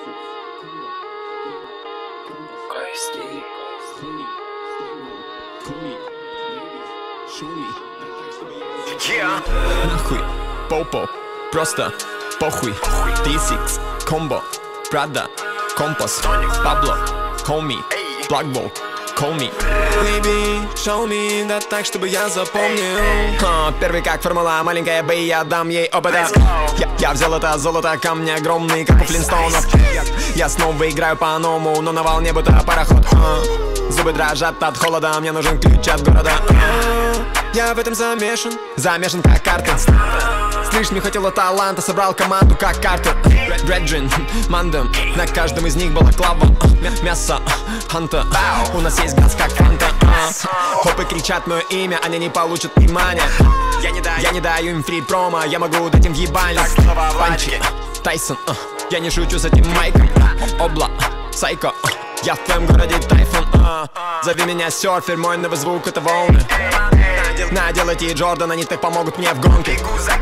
Нахуй, попо, просто похуй. T6, комбо, Prada, компас, Pablo, homie, Blackbolt, call me. Baby, show me, да так, чтобы я запомнил. Первый как формула, маленькая Б, я дам ей опыта. Я взял это золото, камни огромные, как у Флинстоунов. Я снова играю по-новому, но на волне будто пароход. Зубы дрожат от холода, мне нужен ключ от города. Я в этом замешан как карты. Слышь, не хватило таланта, собрал команду как карты. Дреджин, мандем, на каждом из них была клава. Мясо, ханта, у нас есть газ как фанта. Хопы кричат мое имя, они не получат внимания. Я не даю им фри промо, я могу дать им ебальник. Панчи, Тайсон, я не шучу с этим майком. Обла, сайко, я в твоем городе тайфун. Зови меня серфер, мой новый звук это волны. Наделайте и Джордан, они так помогут мне в гонке.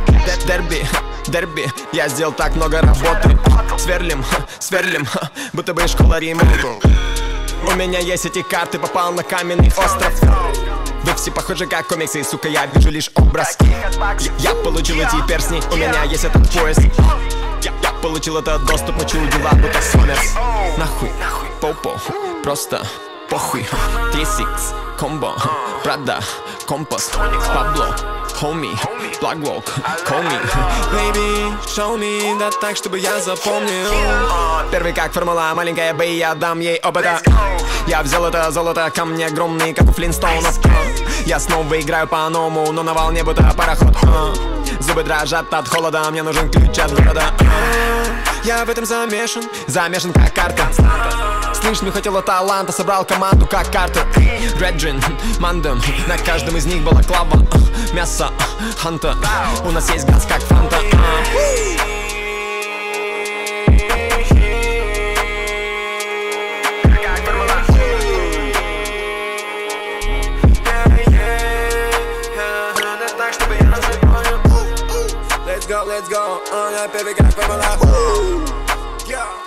Дерби, я сделал так много работы. Сверлим, будто бы из школы Рима. У меня есть эти карты, попал на каменный остров. Вы все похожи как комиксы, сука, я вижу лишь образ. Я получил эти перстни, у меня есть этот пояс. Я получил этот доступ, мочу дела, будто Сомерс. Нахуй, попо, просто похуй. T6, комбо, Prada, компас, Pablo, homie, Blackwalk, call me. Baby, show me, да так, чтобы я запомнил. Первый как формула, маленькая Б, я дам ей опыта. Я взял это золото, камни огромные, как у Флинстоунов. Я снова играю по-новому, но на волне будто пароход. Зубы дрожат от холода, мне нужен ключ от города. Я в этом замешан как карта. Слышь, не хватило таланта, собрал команду как карты. Дреджин, мандем, на каждом из них была клава. Мясо, ханта, у нас есть газ как фанта. Let's go, я первый как формула.